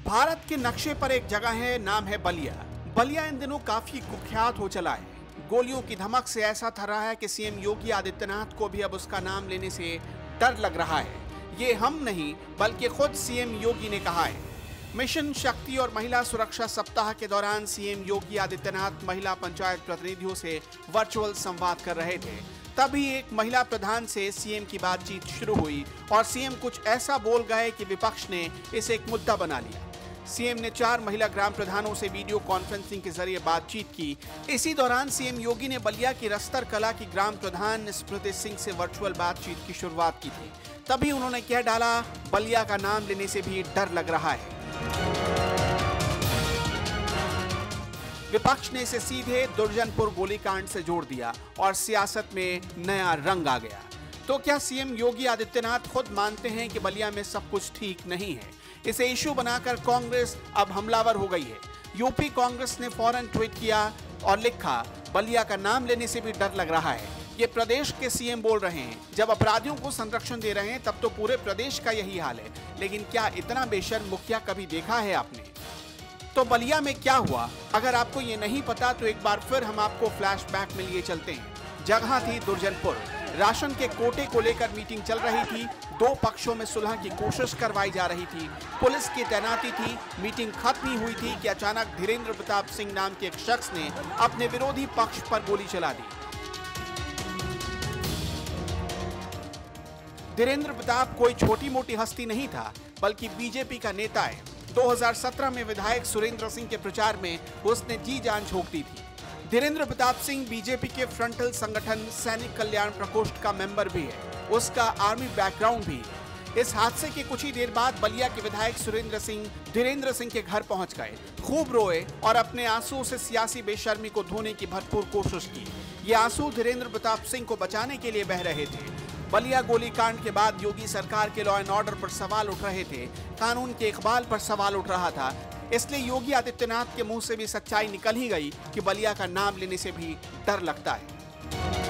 भारत के नक्शे पर एक जगह है, नाम है बलिया। बलिया इन दिनों काफी कुख्यात हो चला है। गोलियों की धमक से ऐसा थर रहा है कि सीएम योगी आदित्यनाथ को भी अब उसका नाम लेने से डर लग रहा है। ये हम नहीं बल्कि खुद सीएम योगी ने कहा है। मिशन शक्ति और महिला सुरक्षा सप्ताह के दौरान सीएम योगी आदित्यनाथ महिला पंचायत प्रतिनिधियों से वर्चुअल संवाद कर रहे थे। तभी एक महिला प्रधान से सीएम की बातचीत शुरू हुई और सीएम कुछ ऐसा बोल गए कि विपक्ष ने इसे एक मुद्दा बना लिया। सीएम ने 4 महिला ग्राम प्रधानों से वीडियो कॉन्फ्रेंसिंग के जरिए बातचीत की। इसी दौरान सीएम योगी ने बलिया की रस्तर कला की ग्राम प्रधान स्मृति सिंह से वर्चुअल बातचीत की शुरुआत की थी। तभी उन्होंने कह डाला, बलिया का नाम लेने से भी डर लग रहा है। विपक्ष ने इसे सीधे दुर्जनपुर गोलीकांड से जोड़ दिया और सियासत में नया रंग आ गया। तो क्या सीएम योगी आदित्यनाथ खुद मानते हैं कि बलिया में सब कुछ ठीक नहीं है? इसे इशू बनाकर कांग्रेस अब हमलावर हो गई है। यूपी कांग्रेस ने फौरन ट्वीट किया और लिखा, बलिया का नाम लेने से भी डर लग रहा है। ये प्रदेश के सीएम बोल रहे हैं। जब अपराधियों को संरक्षण दे रहे हैं तब तो पूरे प्रदेश का यही हाल है। लेकिन क्या इतना बेशर्म मुखिया कभी देखा है आपने? तो बलिया में क्या हुआ? अगर आपको ये नहीं पता तो एक बार फिर हम आपको फ्लैशबैक में लिए चलते हैं। जगह थी दुर्जनपुर। राशन के कोटे को लेकर मीटिंग चल रही थी। 2 पक्षों में सुलह की कोशिश करवाई जा रही थी। पुलिस की तैनाती थी। मीटिंग खत्म ही हुई थी कि अचानक धीरेन्द्र प्रताप सिंह नाम के एक शख्स ने अपने विरोधी पक्ष पर गोली चला दी। धीरेन्द्र प्रताप कोई छोटी मोटी हस्ती नहीं था, बल्कि बीजेपी का नेता है। 2017 में विधायक सुरेंद्र सिंह के प्रचार में उसने जी जान झोंक दी थी। धीरेन्द्र प्रताप सिंह बीजेपी के फ्रंटल संगठन सैनिक कल्याण प्रकोष्ठ का मेंबर भी है। उसका आर्मी बैकग्राउंड भी है। इस हादसे के कुछ ही देर बाद बलिया के विधायक सुरेंद्र सिंह धीरेन्द्र सिंह के घर पहुंच गए, खूब रोए और अपने आंसुओं से सियासी बेशर्मी को धोने की भरपूर कोशिश की। ये आंसू धीरेन्द्र प्रताप सिंह को बचाने के लिए बह रहे थे। बलिया गोलीकांड के बाद योगी सरकार के लॉ एंड ऑर्डर पर सवाल उठ रहे थे, कानून के इकबाल पर सवाल उठ रहा था। इसलिए योगी आदित्यनाथ के मुंह से भी सच्चाई निकल ही गई कि बलिया का नाम लेने से भी डर लगता है।